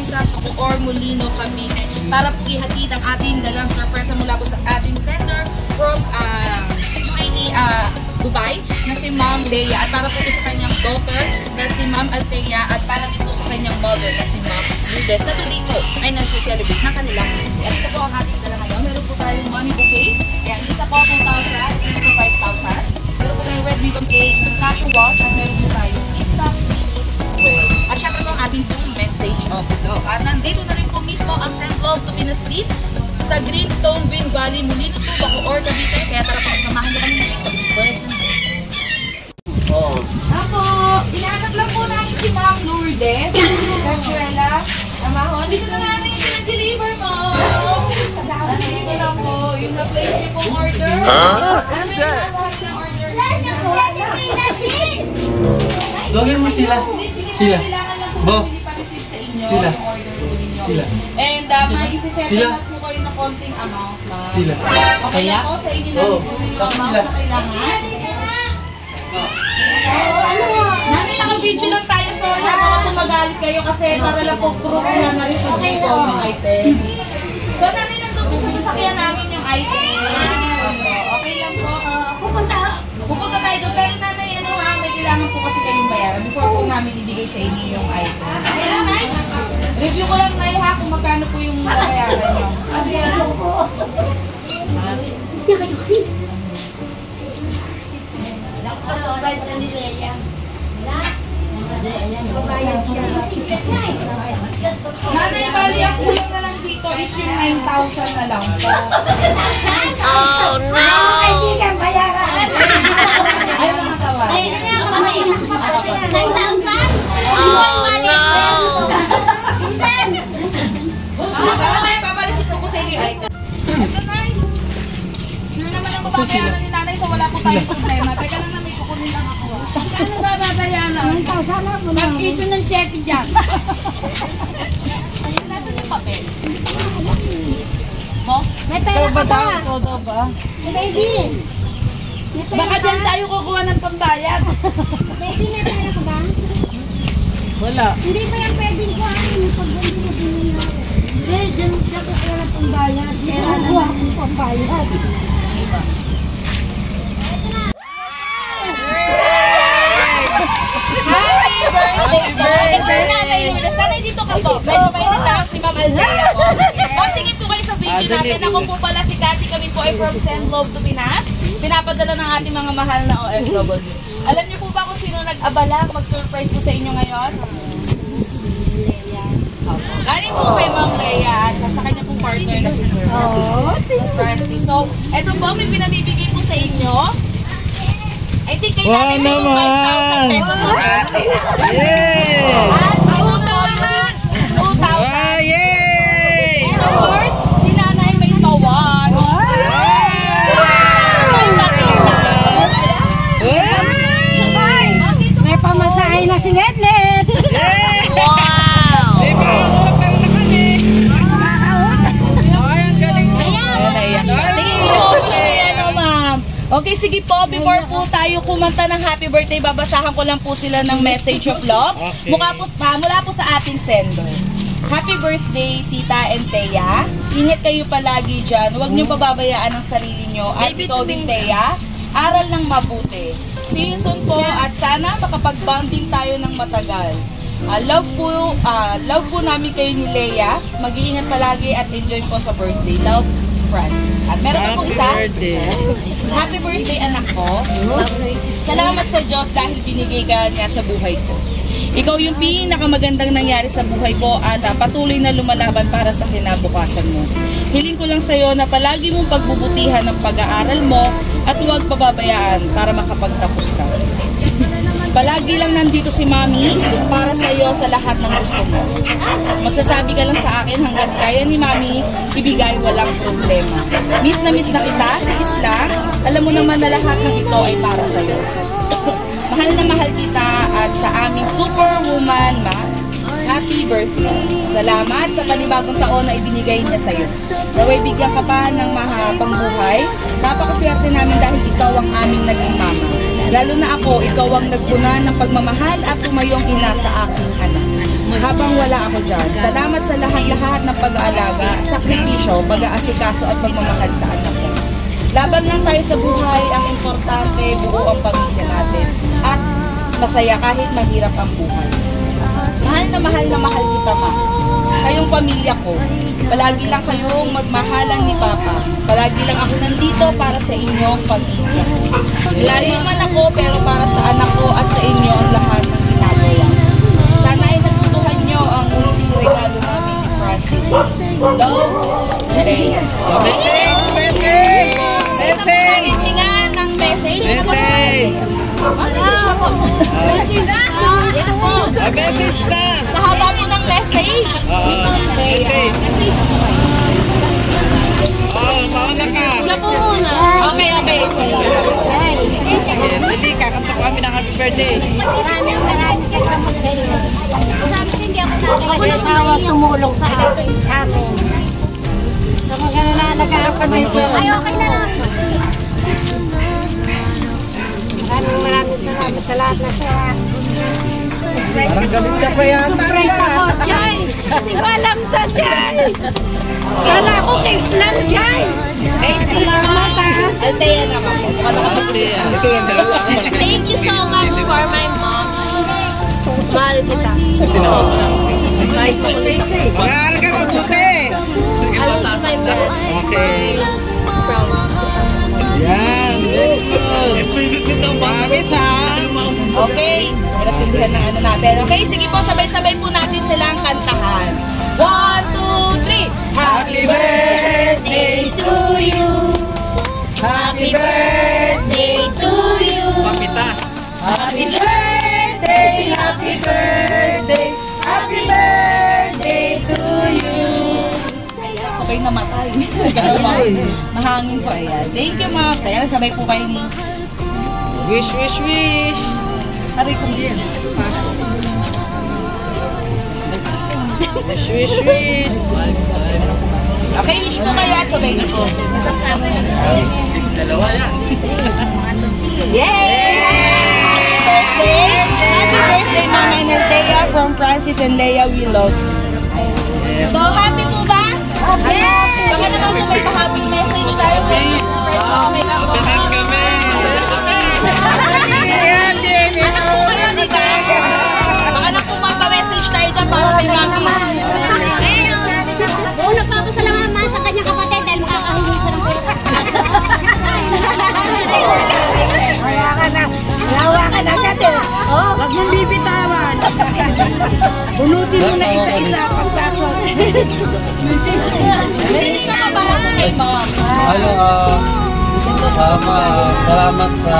galing sa Bacoor, Molino, Cavite para po ihatid ang ating dalang sorpresa mula po sa ating sender from UAE, Dubai na si Ma'am Leia, at para po sa kanyang daughter na si Ma'am Althea, at para din po sa kanyang mother na si Ma'am Lourdes, na today po ay nagse-celebrate ng kanilang birthday. At ito po ang ating dala ngayon. Meron po tayong money bouquet. Yan, isa po 2,000, ito 5,000. Meron po tayong red ribbon cake, cashew watch, at meron po tayong Instax well. At syempre po ang ating pong message of love. At nandito na rin po mismo ang Send Love to Pinas Street sa Greenstone, Green Valley, Molino, Bacoor, Cavite. Kaya tara po, samahan niyo kami ng pag-spread. Ako, inaanap lang po namin si Ma'am Lourdes, Cachuela, Amahon. Dito na natin yung pinag-deliver mo. Dito na po, yung na-place niyo pong order. Ano yung nasa ng order? Dogin mo sila. Sila. Kailangan lang po hindi pa-receive sa inyo yung order po ninyo. Sila. And may isi-settle lang po kayo na konting amount. Sila. Okay na po sa inyo namin po yung amount na kailangan. Nanay, naka-video lang tayo, so baka po magalit kayo kasi para lang po proof na na-receive po yung item. So nanay, nandun po sa sasakyan namin yung item. Okay lang po. Pupunta tayo doon. Pero nanay, may kailangan po kasi kayong bayaran before po namin ibigay sa inyo yung item. Okay lang, nay? Review ko lang, nay, ha, kung magkano po yung bayaran nyo. Ano yan? Nanay, bali ang kulang na lang dito is yung 9,000 na lang. Oh no! Ay, mga kawan. 9,000? Oh no! Nanay, papalisip po ko sa inyo yung item. Ito, nay. Yun naman ang babayaran ni nanay, so wala po tayong problema. Teka lang na, may kukunin lang ako. Ano ba babayaran? Mag-issue ng check dyan. Nasaan yung papel? Mo? May pera ka ba? Todo ba? Baby! Baka dyan tayo kukuha ng pambayad. Baby, may pera ka ba? Wala. Hindi ba yan pwedeng kuhanin pag ganito mo pinila? Hindi, dyan kukuha ng pambayad. Pera na lang ang pambayad. Happy birthday! Nanay Lourdes, nanay dito ka po. Medyo mainit lang si Ma'am Althea po. Tingin po kayo sa video natin. Ako po pala si Cathy. Kami po ay from Send Love to Pinas. Pinapadala ng ating mga mahal na OFW. Alam niyo po ba kung sino nag-abala mag-surprise po sa inyo ngayon? Galing po kay Ma'am Leia at sa kanya pong partner na si Sir Francis. So, eto po, may pinabibigay po sa inyo. I think kay nanay po 5,000 pesos sa swerte. At ako naman, 2,000. Yay! And of course, si nanay may pawan. May pamasahe na si Letlet. Wow! Okay, sige po, before po tayo kumanta ng happy birthday, babasahan ko lang po sila ng message of love. Mula po sa ating sender. Happy birthday, Tita and Thea. Ingat kayo palagi dyan. Huwag niyo pababayaan ang sarili niyo. At ikaw din, Thea, aral ng mabuti. See you soon po at sana makapag-bonding tayo ng matagal. Love po namin kayo ni Leia. Mag-iingat palagi at enjoy po sa birthday. Love, Francis. At meron pa po isa. Happy birthday, anak ko. Salamat sa Diyos dahil binigay ka niya sa buhay ko. Ikaw yung pinakamagandang nangyari sa buhay ko at patuloy na lumalaban para sa kinabukasan mo. Hiling ko lang sa iyo na palagi mong pagbubutihan ng pag-aaral mo at huwag pababayaan para makapagtapos ka. Palagi lang nandito si Mami para sa iyo sa lahat ng gusto mo. Magsasabi ka lang sa akin hanggat kaya ni Mami, ibigay walang problema. Miss na kita, tiis lang. Alam mo naman na lahat ng ito ay para sa iyo. Mahal na mahal kita at sa aming superwoman, Ma, happy birthday. Salamat sa panibagong taon na ibinigay niya sa iyo. Naway bigyan ka pa ng mahabang buhay. Napakaswerte namin dahil ikaw ang aming naging mama. Lalo na ako, ikaw ang nagpunan ng pagmamahal at tumayong ina sa aking anak. habang wala ako dyan. Salamat sa lahat-lahat ng pag-aalaga, sakripisyo, pag-aasikaso at pagmamahal sa anak ko. Laban lang tayo sa buhay, ang importante, buo ang pamilya natin. At masaya kahit mahirap ang buhay. Mahal na mahal kita, ma. Kayong pamilya ko. Palagi lang kayong magmahalan ni Papa. Palagi lang ako nandito para sa inyong pamilya. Layo man ako pero para sa anak ko at sa inyo ang lahat ng ginagawa. Sana ay nagustuhan nyo ang munting regalo namin ni Francis. Love, Leia. Message! Hingan ng message. Message na po. Yes po. Message na! Sa haba po ng message. Message. Mauna ka. Siya po muna. Okay. Dali, kakanta ko kami ng happy birthday. Maraming salamat sa iyo. Ako yung asawa tumulong sa akin. Sa amin. Sa mga nananagaan kami po. Ay, okay na lang. Maraming salamat sa lahat na siya. Surprise. Parang galit ka pa yan. Surprise ako, Jai. Hindi ko alam to, Jai. Kala ko cake lang, Jai. Ay, salamat ha. Altea naman po. Ito yung dalawa. Thank you so much for my mom. Mahal kita. Mag-aaral ka mabuti. I will do my best. Okay. Yan. Promise ha. Okay. Hirap sindihan ng ano natin. Okay, sige po, sabay-sabay po natin silang kantahan. 1, 2, 3. Happy birthday to you. Happy birthday to you. Papitas. Happy birthday, happy birthday, happy birthday to you. Sabay namatay. Mahangin po. Ayan. Thank you, ma'am. Kaya sabay po kayo ni... Wish. Aray ko din. Wish. Okay, wish po kayo at sabay na po. Dalawa yan. Yay! Happy birthday, Mama and Altea from Francis and Leia. We love you. So, happy po ba? Okay! Baka naman po may pa-happy message tayo. Okay na po. Anak po kayo, di ba? Baka na po magpa-message tayo dyan para kay Mami. Oo, nagpapasalamat sa kanyang kapatid dahil makakahingi siya ng pera. Lawa ka na dati. Oh, wag mong bibitawan. Bunutin mo na isa-isa pagpasok. Message ka ba para kay Mom? Hello, salamat sa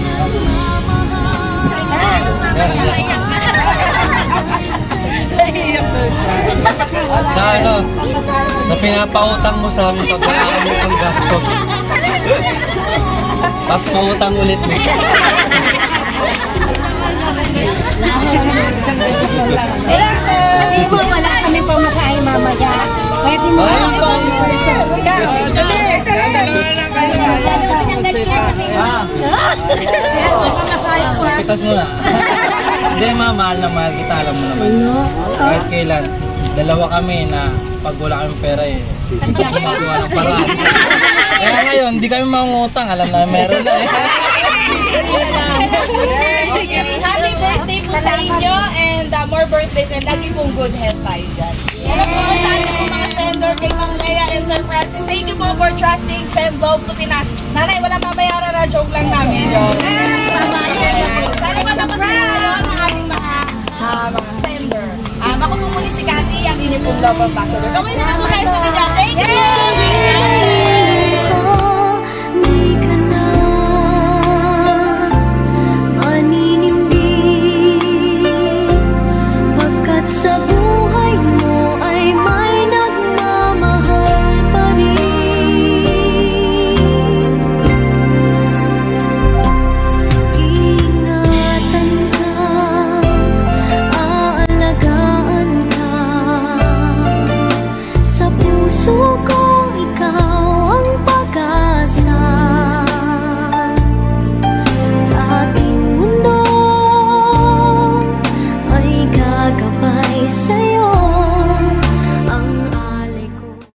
sa pinapautang mo sa amin pag wala kami ang gastos. Tapos pautang ulit mo. Sabi mo, wala kami pamasahe mamaya. Pwede mo Ayun pa. Pitas mo na. Hindi, mahal na mahal kita. Alam mo naman. Kahit kailan. Dalawa kami na pag wala kami pera gumagawa ng paraan. Kaya ngayon, hindi kami mangungutang. Alam na meron na Happy birthday po sa inyo and more birthdays and lagi pong good health tayo dyan. Ano po sa ating po mga sender kay Ma'am Leia and Sir Francis. Thank you po for trusting Send Love to Pinas. Nanay, walang mabayaran na, joke lang namin yun. Sana matapos na yun ang ating mga sender. Ako po muli si Cathy, ang inyong pong love ambassador. Gawin na po tayo sa kanya. Thank you!